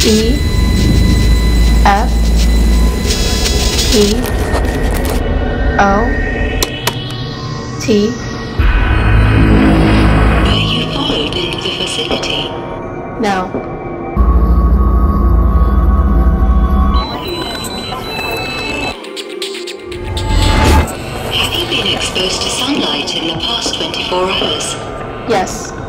E F P O T. Were you followed into the facility? No. Have you been exposed to sunlight in the past 24 hours? Yes.